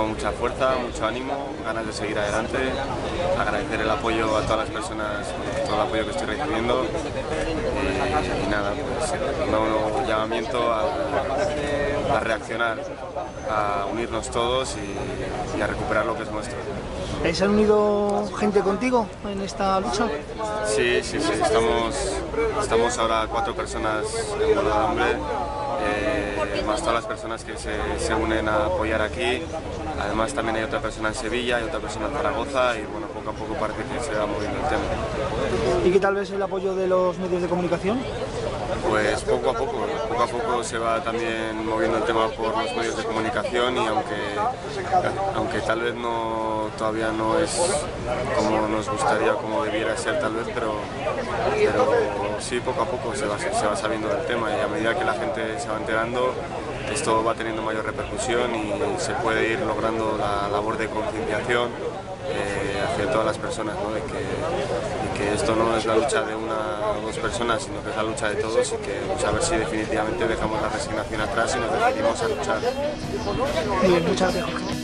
tengo mucha fuerza, mucho ánimo, ganas de seguir adelante, agradecer el apoyo a todas las personas, todo el apoyo que estoy recibiendo y nada, pues un nuevo llamamiento a reaccionar, a unirnos todos y a recuperar lo que es nuestro. ¿Se han unido gente contigo en esta lucha? Sí, estamos ahora 4 personas en huelga de hambre, más todas las personas que se unen a apoyar aquí. Además también hay otra persona en Sevilla y otra persona en Zaragoza y bueno, poco a poco parece que se va moviendo el tema. ¿Y qué tal ves el apoyo de los medios de comunicación? Pues poco a poco se va también moviendo el tema por los medios de comunicación y aunque tal vez todavía no es como nos gustaría, como debiera ser tal vez, pero sí poco a poco se va sabiendo del tema y a medida que la gente se va enterando esto va teniendo mayor repercusión y se puede ir logrando la labor de concienciación hacia todas las personas, ¿no? de que esto no es la lucha de una o dos personas, sino que es la lucha de todos y que pues, a ver si definitivamente dejamos la resignación atrás y nos decidimos a luchar. Muy bien, muchas gracias.